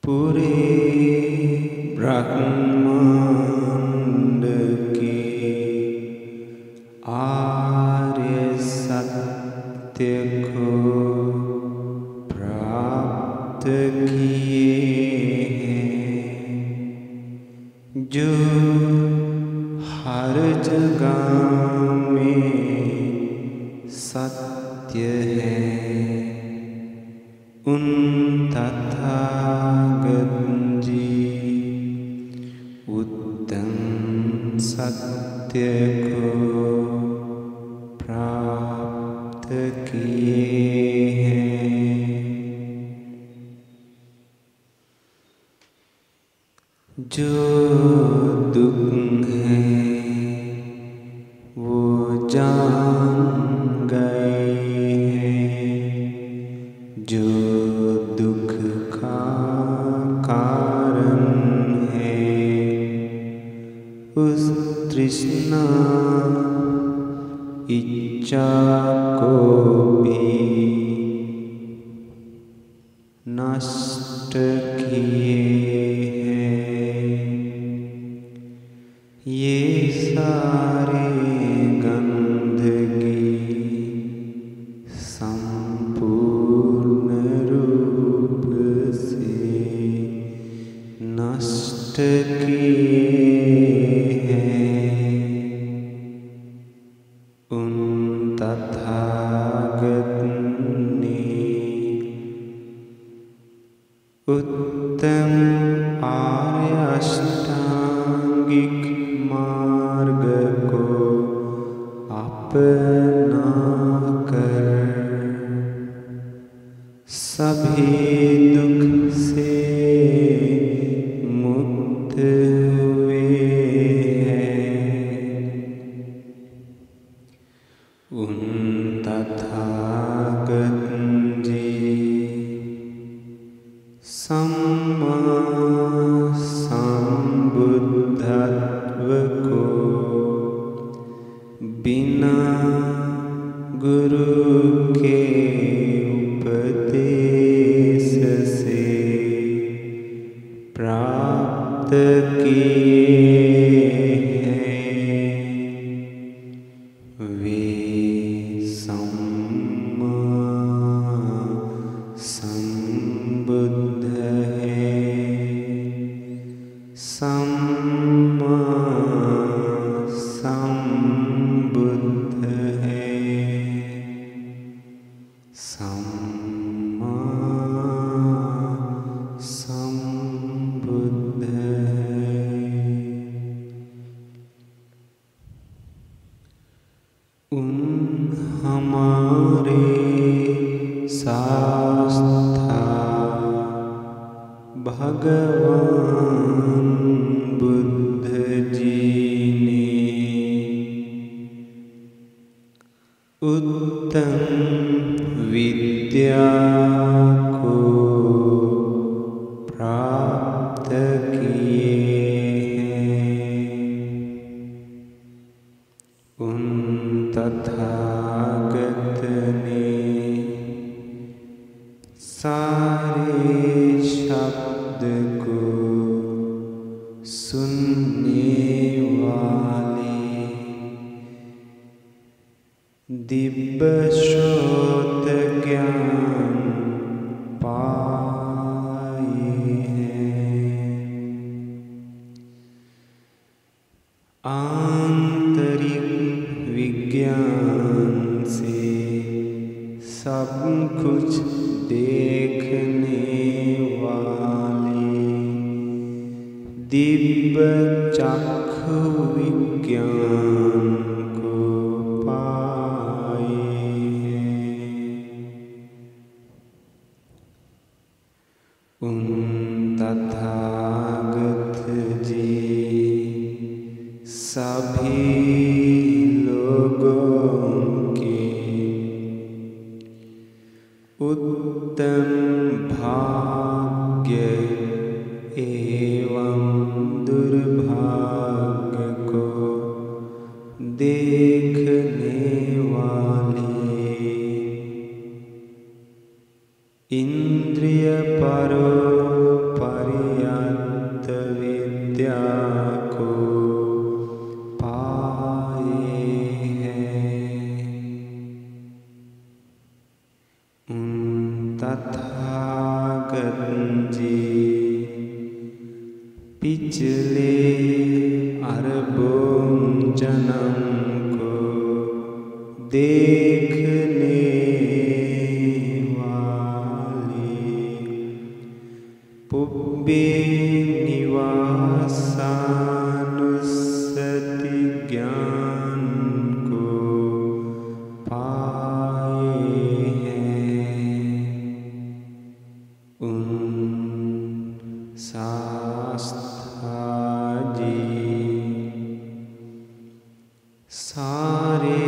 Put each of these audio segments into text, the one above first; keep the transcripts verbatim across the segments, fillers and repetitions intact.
पूरे ब्रह्मांड के आर्य सत्य को प्राप्त किए हैं, जो हर जगह में सत्य है। उन तथागत जी उत्तम सत्य को प्राप्त किए हैं, जो दुख है वो जान गए हैं, जो दुख का कारण है उस तृष्णा इच्छा को भी नष्ट किए हैं। ये सारे गंदगी संपूर्ण रूप से नष्ट किए हैं। उन तथागत ने उत्तम आर्य अष्टांगिक मार्ग को अपना कर सभी दुख से मुक्त हुए हैं। उन तथागत जी सम्मा संबुद्धत्व को बिना गुरु के उपदेश से प्राप्त किए हैं। वे सम्मा संबुद्ध सम्मा संबुद्ध है, सम्मा संबुद्ध है। उन हमारे शास्त्र भगवान बुद्ध जी ने उत्तम विद्या को प्राप्त किए हैं। उन तथागत ने सारे शब्द को सुनने वाले दिव्य श्रोत ज्ञान पाए हैं। आंतरिक विज्ञान से सब कुछ देखने वाले दिव्य चक्षु विज्ञान को पाए हैं। उन तथागत जी सभी लोगों के उत्तम भाग्य एवं दुर्भाग्य को देखने वाले इंद्रिय परोपरि जी पिछले अरबों जन्म को देखने वाले पुब्बे निवासानुसति ज्ञान को पाए हैं। उन शास्त्राजी सारे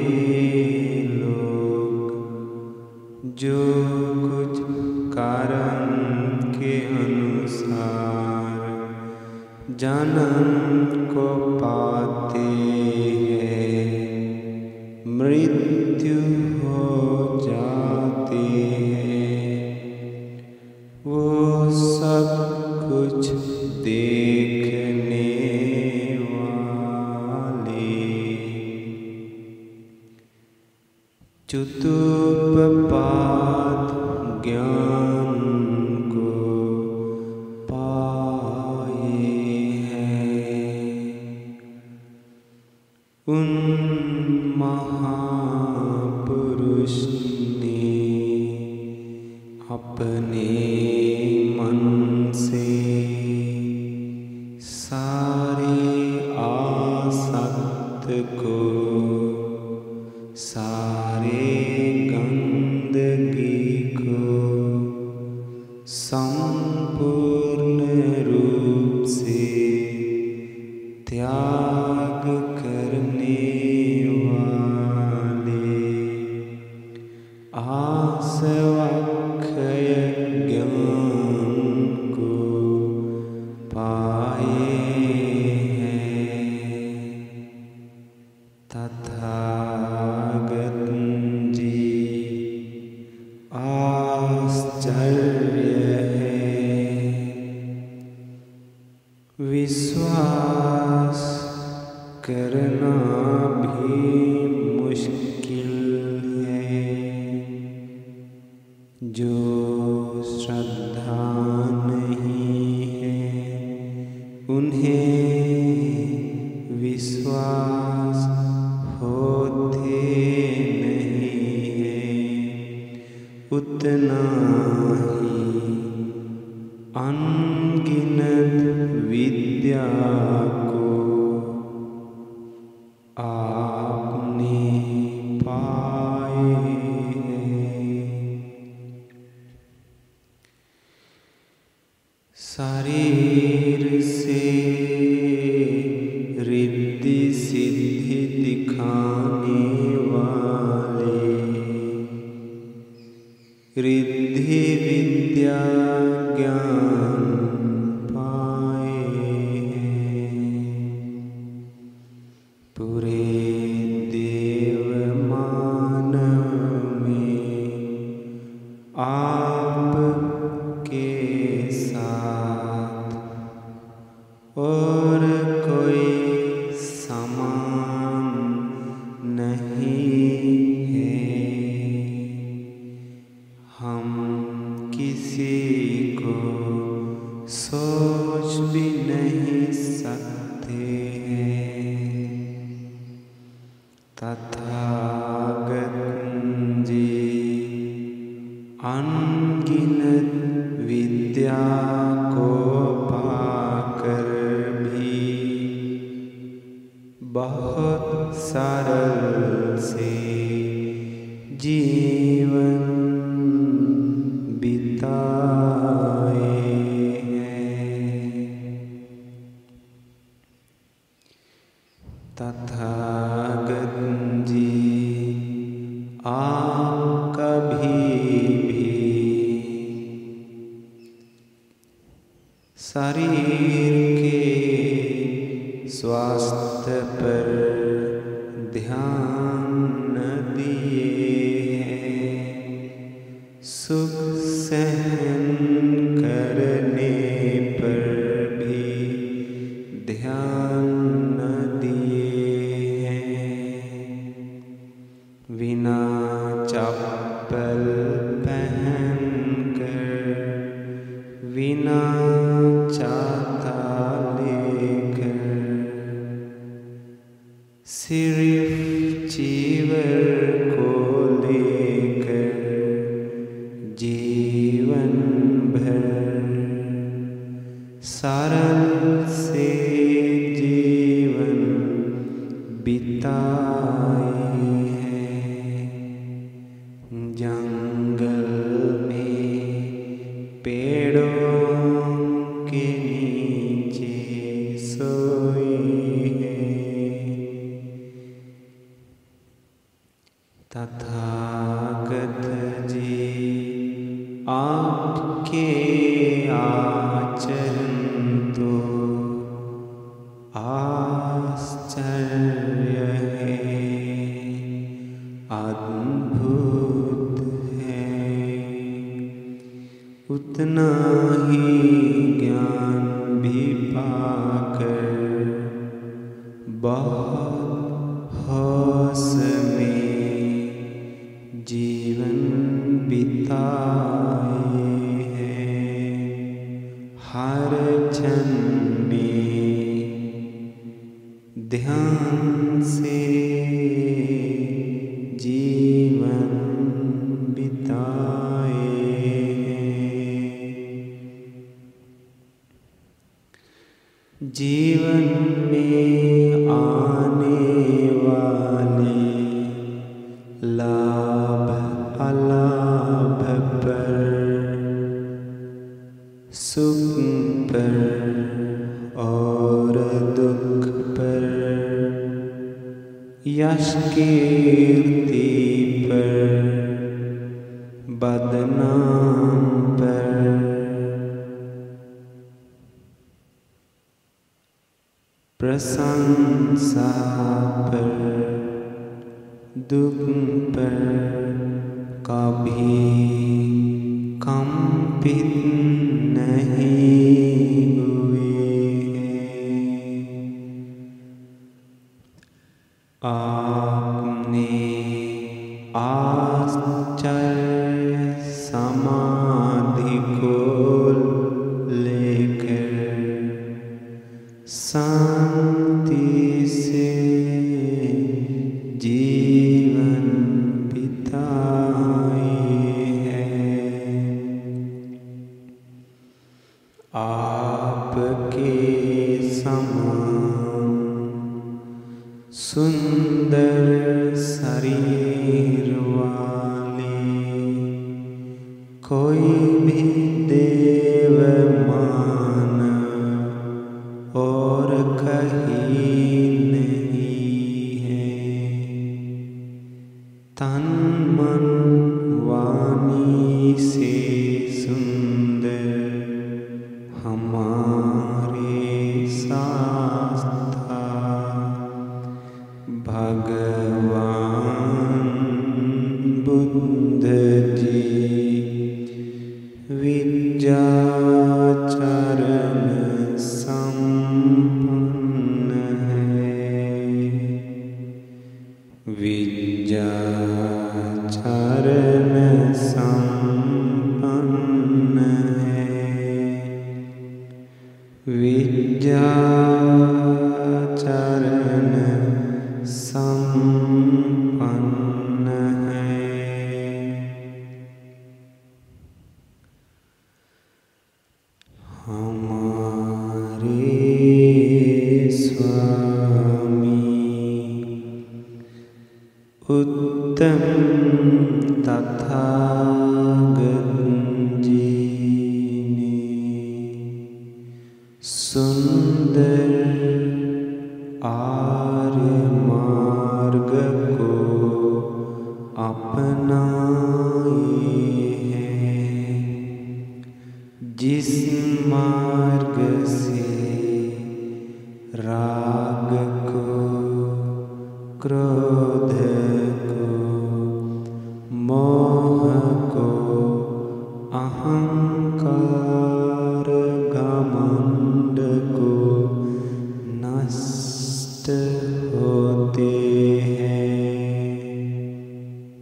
लोग जो कुछ कारण के अनुसार जन्म को पाते हैं, मृत्यु हो जाते हैं, वो सब कुछ देखने वाले चतुष्पाद ज्ञान को पाए हैं। उन महापुरुष ने अपने मन से सारे आसक्त को, सारे गंदगी को संपूर्ण रूप से त्याग करने वाले आसवाक्षय ज्ञान को पाए हैं। तथागत जी आश्चर्य है, विश्वास करना भी मुश्किल है। जो श्रद्धा नहीं है उन्हें विश्वास होते नहीं है। उतना ही अनगिनत विद्या को आपने पाए हैं। शरीर से रिद्धि सिद्धि दिखाने वाले रिद्धि विद्या ज्ञान पाए हैं। पूरे देव मानव में आपके साथ और कोई समान नहीं है। हम किसी को सोच भी नहीं सकते हैं। तथागत जी अनगिनत विद्या को पाकर भी बहुत सरल से जीवन बिताए हैं। तथागत जी आप कभी भी शरीर के स्वास्थ्य पर ध्यान न दिए हैं। सुख सहन करने पर भी ध्यान न दिए हैं। बिना चप्पल पहन कर विना चाहता लेकर सिर्फ जीवन को लेकर जीवन भर सरल से जीवन बिताए हैं। जंगल में पेड़ों के नीचे सोए हैं। तथागत जी आपके आचरण तो आश्चर्य है, अद्भुत है। उतना ही ज्ञान भी पाकर बहुत होश में जीवन बिताए हैं। हर क्षण में ध्यान से जीवन बिताए हैं। जीवन में आने वाले लाभ अलाभ पर, सुख पर और दुख पर, यश कीर्ति पर, बदनाम पर, प्रशंसा पर, दुख पर कभी कंपित नहीं हुए हैं। आपने आश्चर्य समाधि को लेकर शांति से जीवन बिताए हैं। आपके समान सुंदर शरीर वाले कोई भी देव मानव और कहीं नहीं है। तन मन वाणी से सुंदर हमारे शास्त्र भगवान बुद्ध जी विद्याचरण संपन्न है। विद्याचरण संपन्न है। विद्याचरण संपन्न है। हमारे स्वामी उत्तम तथागत जी ने सुंदर आर्य मार्ग को अपनाए हैं। जिस मार्ग से राग को, क्रोध को, मोह को, अहंकार घमंड को नष्ट होते हैं।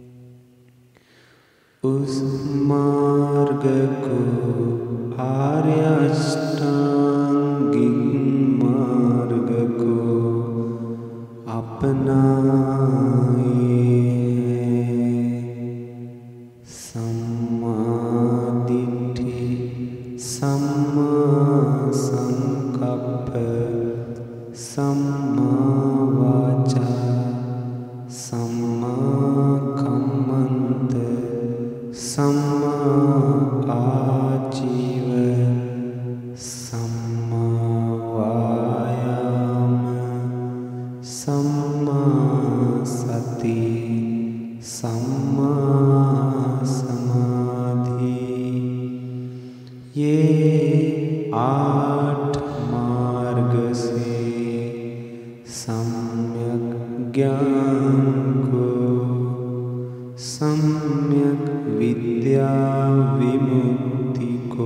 उस मार्ग को आर्य अष्टांगिक मार्ग को अपनाए हैं। सम्मा दिट्ठि, सम्मा संकल्प, सम्मा वाचा, सम्मा कम्मंत, सम्मा आजीव, सम्मा वायाम, सम्मा सति, सम्मा समाधि। ये आठ मार्ग से सम्यक ज्ञान को, सम्यक विद्या विमुक्ति को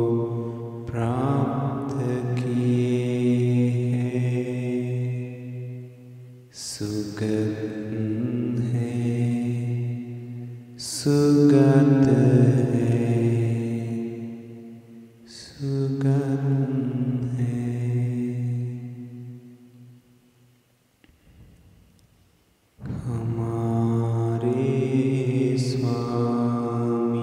प्राप्त किए हैं। सुगत है, सुगत है, सुगत है। हमारे स्वामी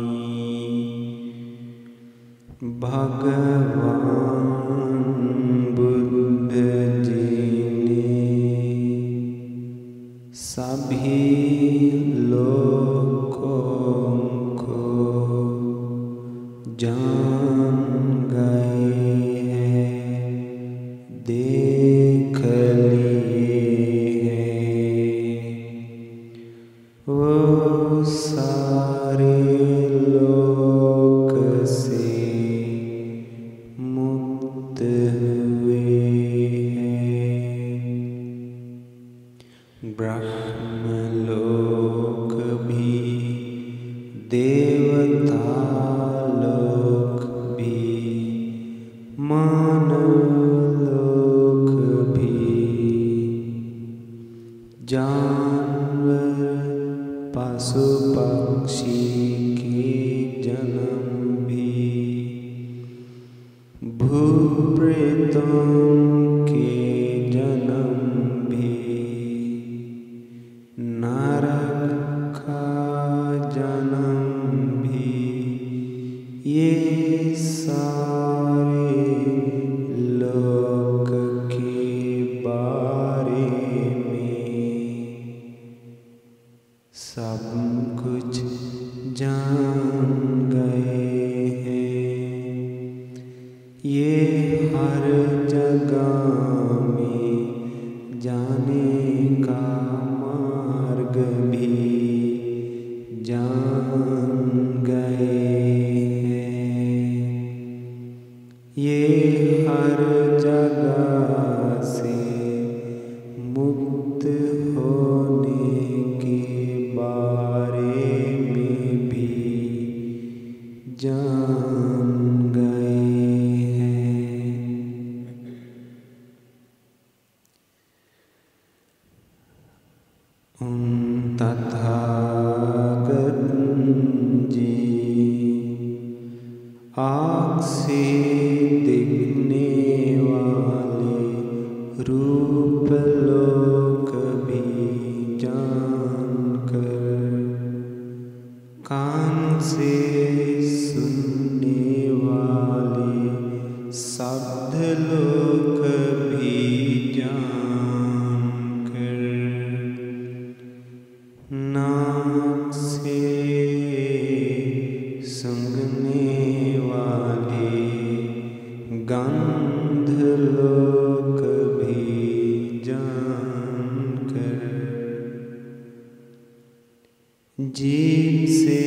भगवान बुद्ध जी ने सभी लोगों को जान गए हैं, देख लिए हैं। वो सारे लोक से मुक्त हुए हैं। ब्रह्मलोक भी, देवता लोक भी, मानव लोक भी, जानवर पशु पक्षी के जन्म भी, भूत प्रेतों के जन्म भी, नरक का जन्म भी, ये सारे लोक के बारे में सब कुछ जान गए हैं। ये हर जगह में जाने का मार्ग भी जान गए हैं। ये हर जगह से मुक्त होने के बारे में भी जान गए हैं। उन तथागत जी आँख से दिखने वाले रूप लोक भी जानकर, कान से सुनने वाले शब्द लोक भी जानकर, नाक से सूंघने वाले गंध लोक भी जानकर, जीभ से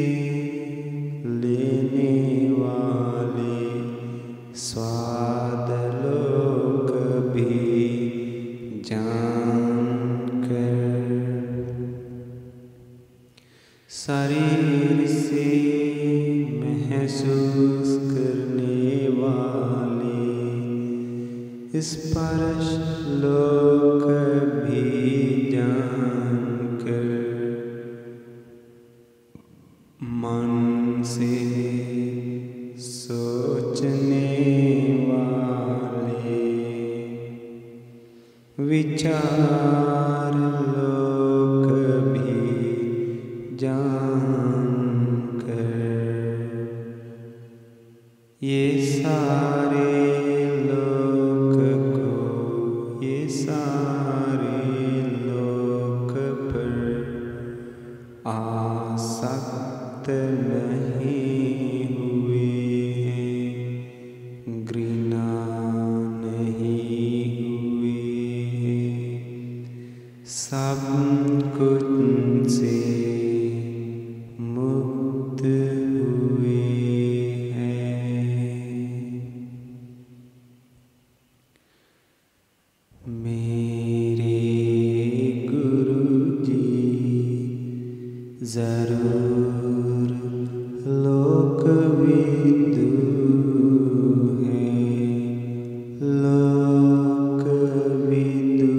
लेने वाले स्वाद लोक भी जानकर, शरीर से महसूस करने वाले स्पर्श लोक भी जानकर, मन से सोचने विचार लोक भी जानकर, ये सारे लोक को, ये सारे लोक पर आसक्त नहीं हुए हैं, घृणा नहीं हुए हैं, सब कुछ से मुक्त हुए हैं। मेरे गुरुजी जरूर लोकविदु हैं, लोकविदु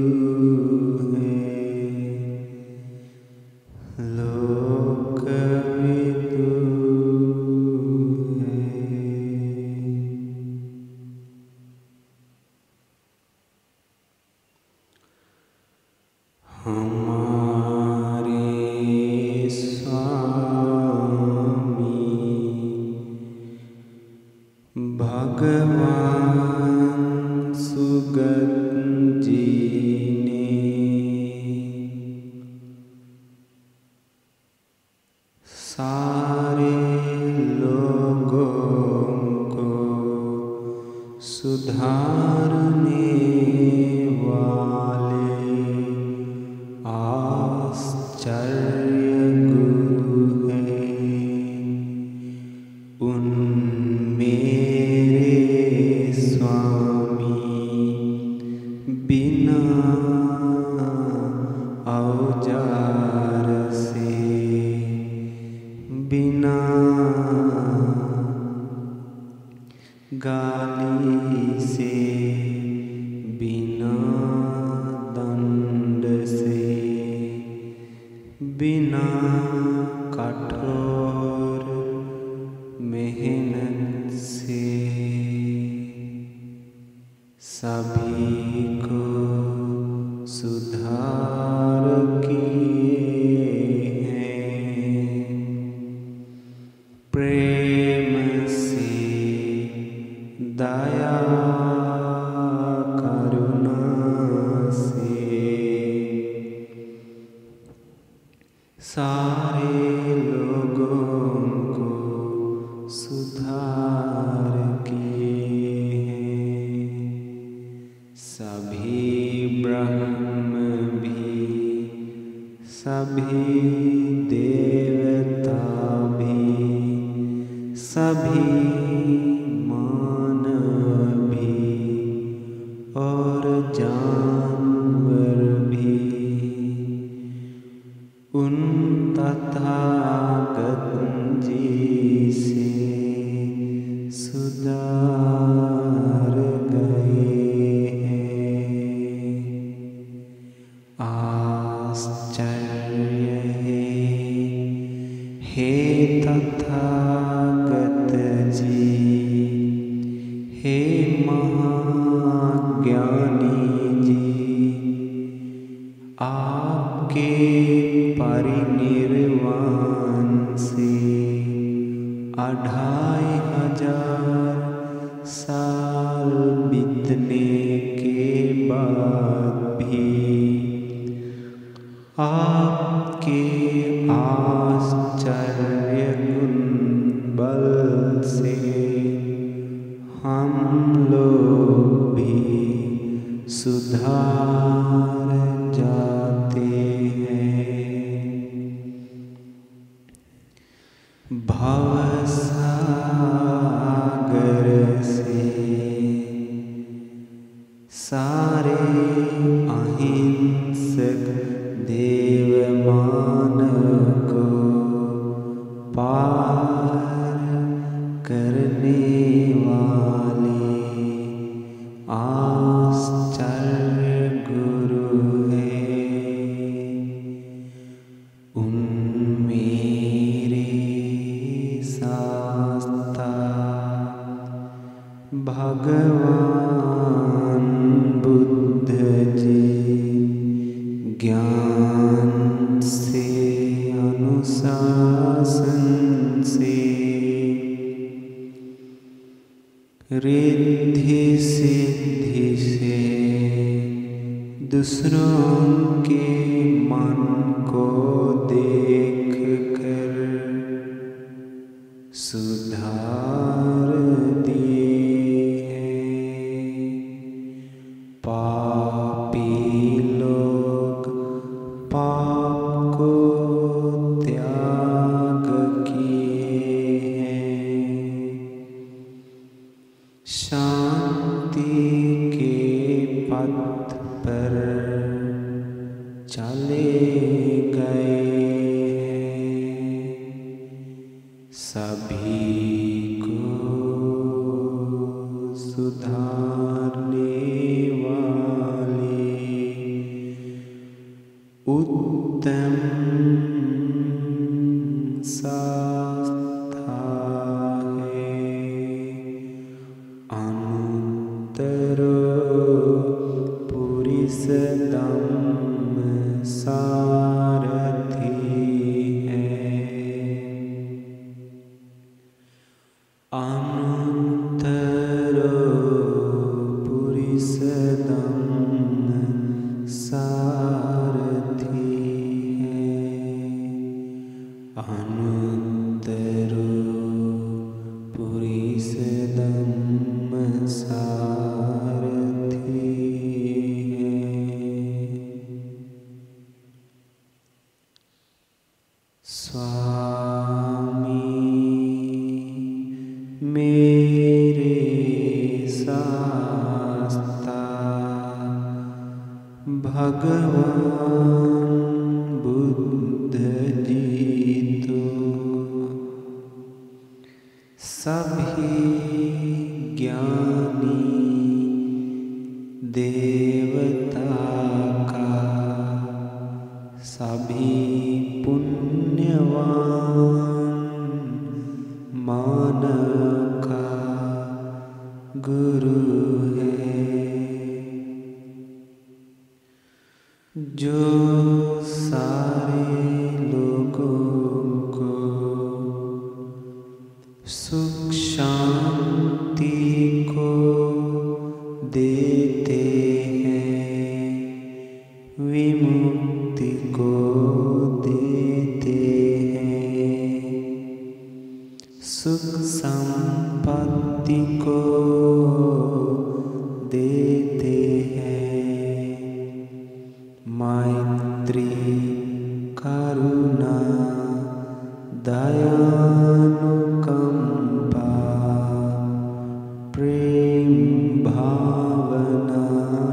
हैं, लोकविदु हैं। हमारे स्वामी भगवान सुगत जी ने सारे लोगों को सुधारने वाले आश्चर्य गुरु हैं। उन मेरे स्वामी बिना औजार से, बिना गाली से, बिना दंड से, बिना कठोर मेहनत से सभी को सुधार किए हैं। प्रेम से, दया करुणा से सारे लोगों को सुधार किए हैं। सभी ब्रह्म भी, सभी देवता भी, सभी मानव भी और जानवर भी उन तथागत जी से सुधार गए हैं। आश्चर्य है, हे तथागत जी, हे महाज्ञानी जी, आपके परिनिर्वाण से अढ़ाई हजार साल बीतने के बाद भी आपके आश्चर्य गुण बल से हम लोग भी सुधार जाते हैं। भवसागर से सारे अहिंसक देव मानव को पार करने वाले आश्चर्य गुरु हैं। उन मेरे शास्ता भगवान बुद्ध जी रिद्धि सिद्धि से दूसरों के मन को देख कर सुधार दिए। पापी लोग पाप को त्याग किए हैं, शांति के पथ पर चले गए हैं। सभी को सुधारने वाली उत्तम संस्था है। अनुत्तरो पुरुषोत्तम सारथी है। अनुत्तरो पुरुषोत्तम सारथी है। अनुत्तरो पुरुषोत्तम सारथी है। स्वामी मेरे शास्ता भगवान बुद्ध जी तो सभी ज्ञानी देवता का, सभी पुण्यवान मानव का गुरु है। जो सारे लोगों को सुख शांति को देते हैं, विमुक्ति को देते हैं, सुख संपत्ति को देते हैं, मैत्री करुणा दयानुकंपा प्रेम भावना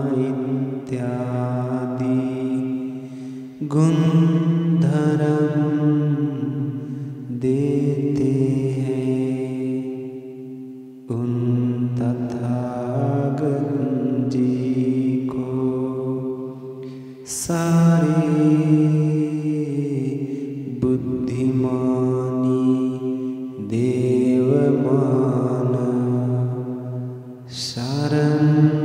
इत्यादि गुण धर्म देते हैं। उन तथागत जी को सारे बुद्धिमानी देव मानव शरण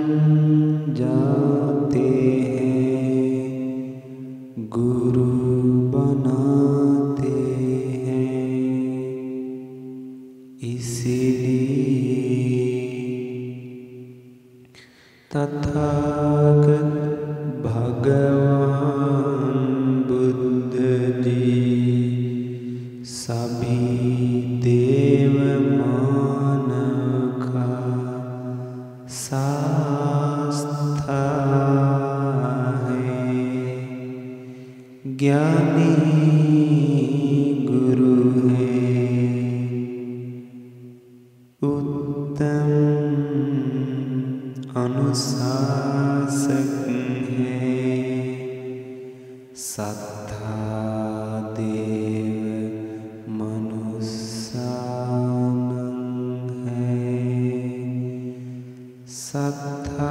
जाते हैं, गुरु बनाते हैं। इसीलिए तथागत भगवान बुद्ध जी सभी देव मानव का शास्ता है। ज्ञानी गुरु है, उत्तम अनुशासक है। सत्ता देव मनुष्यानंग है। सत्ता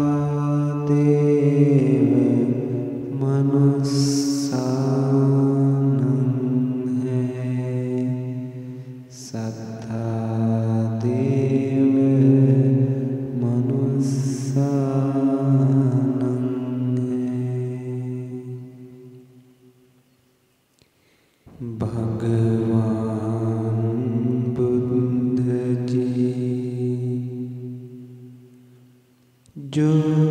देव मनुष्यानंग है। सत्ता देव मनुष्यानंग है। भगवान बुद्ध जी जो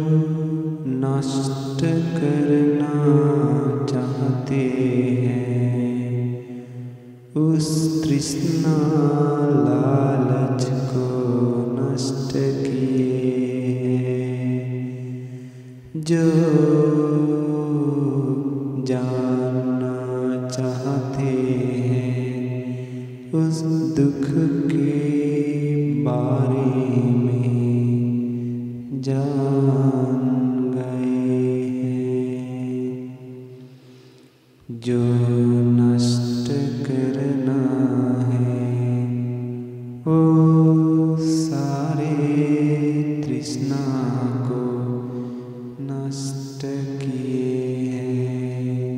नष्ट करना चाहते हैं उस तृष्णा लालच को नष्ट किए हैं। जो जानना चाहते हैं उस दुख के बारे में जान गए हैं। जो नष्ट करना है वो सारे तृष्णा को नष्ट किए हैं।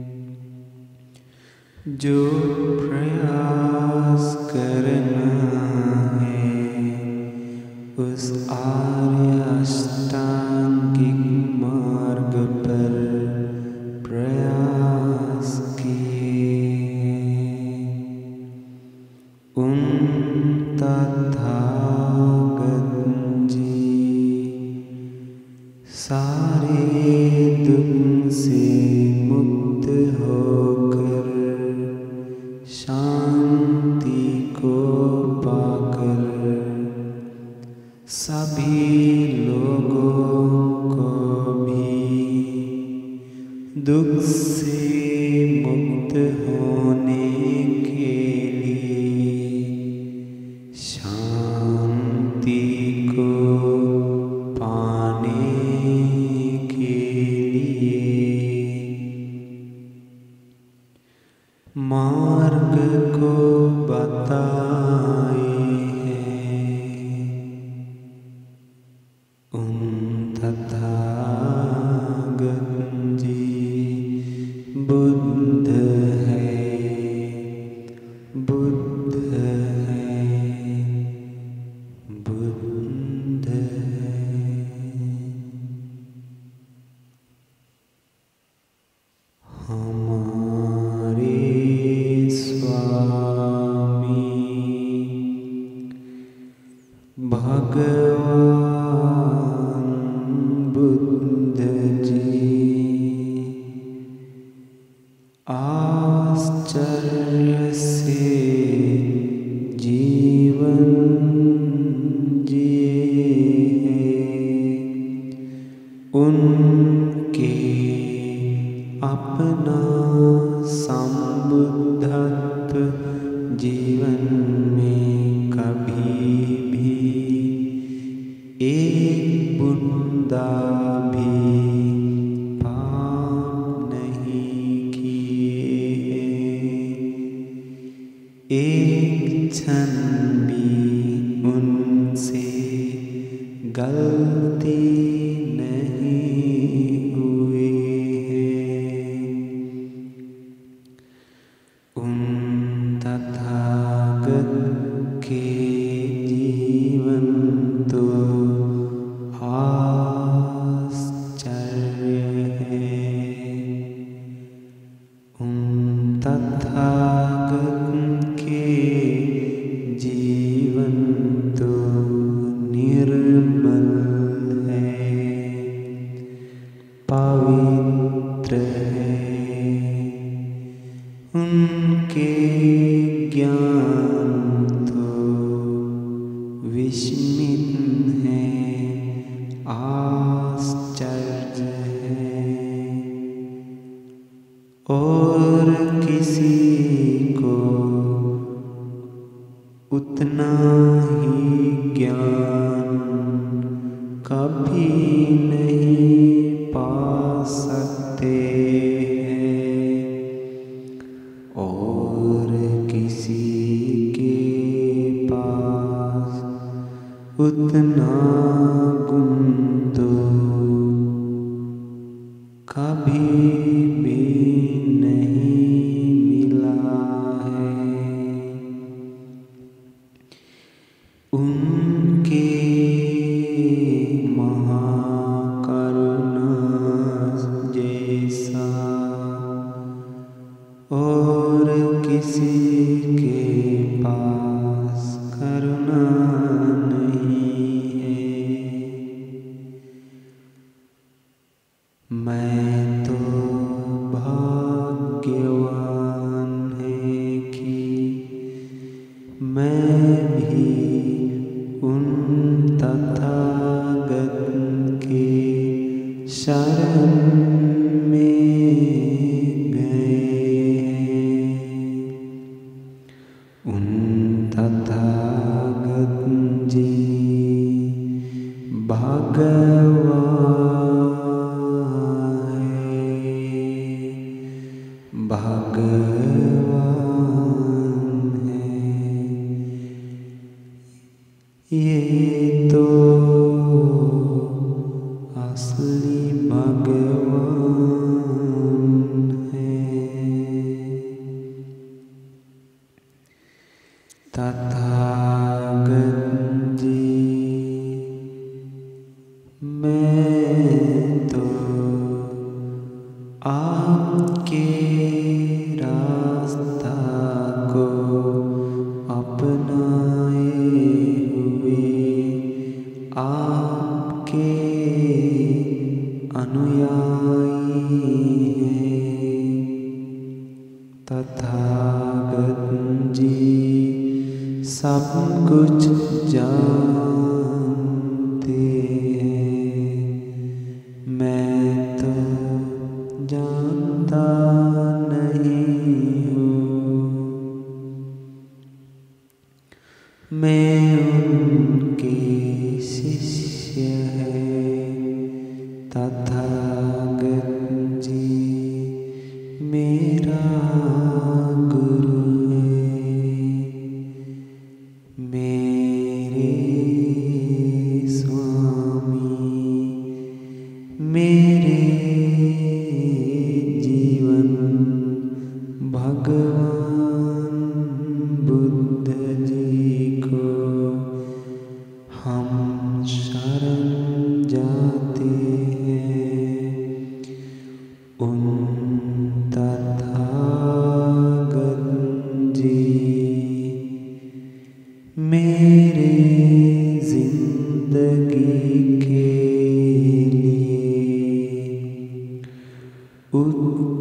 जो प्रयास करना है उस आर्य अष्टांगिक मार्ग पर प्रयास किए उन तथागत जी सारे दुख से मुक्त होकर शांति को पाकर सभी लोगों को भी दुख से मुक्त होने के लिए शांति को पाने के लिए मार्ग को बताए हैं। उन तथागत जी बुद्ध है, बुद्ध है, बुद्ध है। हमारे स्वामी भगवान बुद्ध जी आश्चर्य से जीवन जिए हैं। उनके अपना संबुद्धत्व जीवन में कभी भी एक बूंदा भी पाप नहीं किए हैं। एक क्षण भी उनसे गलती नहीं हुई है। उन तथागत के जीवन तो आश्चर्य है। उन तथागत के जीवन तो निर्मल है, पवित्र है। उनके ज्ञान तो विस्मित है, आश्चर्य है। और किसी को उतना ही ज्ञान कभी नहीं पा सकते हैं। और किसी के पास उतना गुण तो कभी भी नहीं मिला है। उनके महान शरण में गए उन तथागत जी भगवान है, भगवान है। ये तो असली भगवान है। तथागत जी मैं तो आपके रास्ता को अपनाए हुए आपके अनुयायी हैं। तथागत जी सब कुछ जानते हैं, मैं तो जानता नहीं हूँ। मैं उनके शिष्य है। तथागत जी मेरा गुरु है, मेरे स्वामी, मेरे जीवन भगवान बुद्ध जी को हम शरण जाते हैं। उन तथागत जी मेरे जिंदगी के लिए